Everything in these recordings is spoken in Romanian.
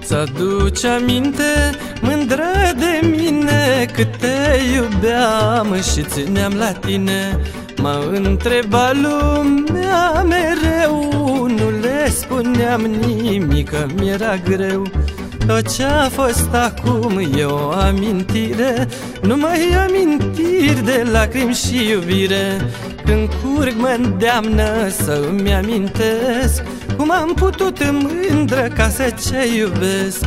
Ți-aduce aminte, mândră de mine, cât te iubeam și țineam la tine. Mă întreba lumea mereu, nu le spuneam nimic, că mi-era greu. Tot ce-a fost acum e o amintire, numai amintiri de lacrimi și iubire. Când curg mă îndeamnă să îmi amintesc cum am putut mândră ca să ce iubesc.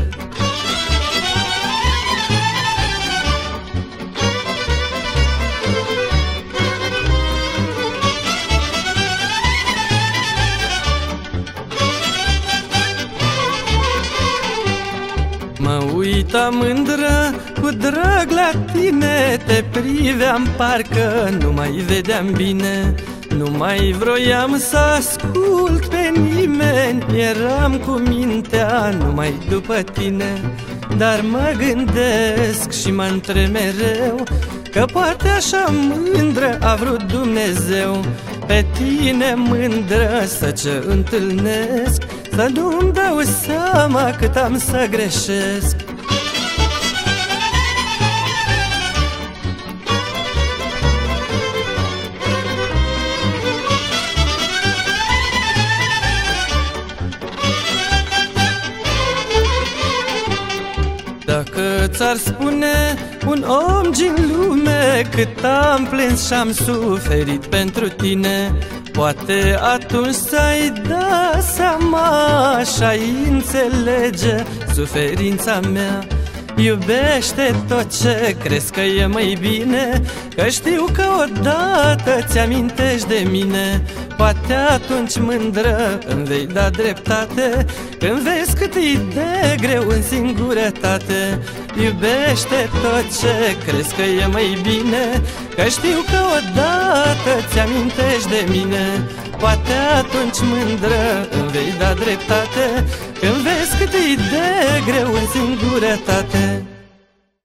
Mă uitam mândră cu drag la tine, te priveam parcă nu mai vedeam bine. Nu mai vroiam să ascult pe nimeni, eram cu mintea numai după tine. Dar mă gândesc și mă întreb mereu că poate așa mândră a vrut Dumnezeu. Pe tine mândră să ce întâlnesc, să nu-mi dau seama cât am să greșesc. Dacă ți-ar spune un om din lume cât am plâns și-am suferit pentru tine, poate atunci ți-ai da seama și-ai înțelege suferința mea. Iubește tot ce crezi că e mai bine, că știu că odată ți-amintești de mine. Poate atunci mândră îmi vei da dreptate, când vezi cât e de greu în singurătate. Iubește tot ce crezi că e mai bine, că știu că odată ți-amintești de mine. Poate atunci mândră îmi vei da dreptate, când vezi cât e de greu în singurătate.